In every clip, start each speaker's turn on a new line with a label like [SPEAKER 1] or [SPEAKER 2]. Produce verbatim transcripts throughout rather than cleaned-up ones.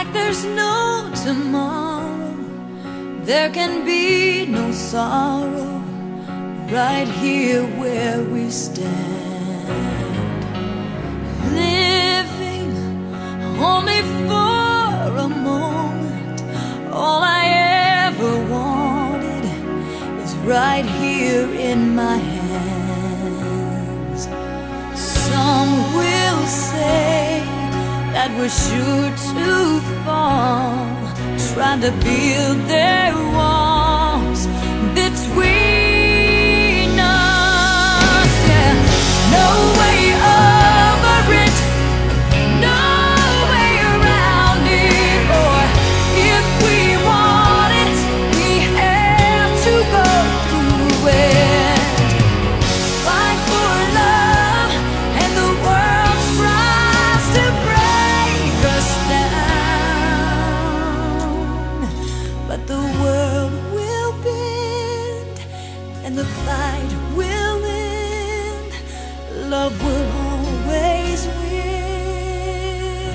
[SPEAKER 1] like there's no tomorrow. There can be no sorrow right here where we stand, living only for a moment. All I ever wanted is right here in my hands. Some will say that we're sure to fall, trying to build their walls between us. Yeah, no way over it, no way around it. Or if we want it, we have to go through it. Fight for love, and the world tries to break us down, but the world will bend, and the fight will end. Love will always win.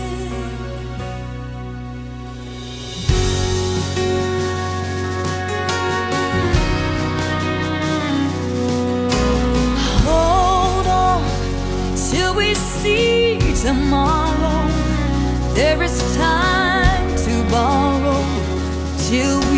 [SPEAKER 1] Hold on till we see tomorrow. There is time to borrow till we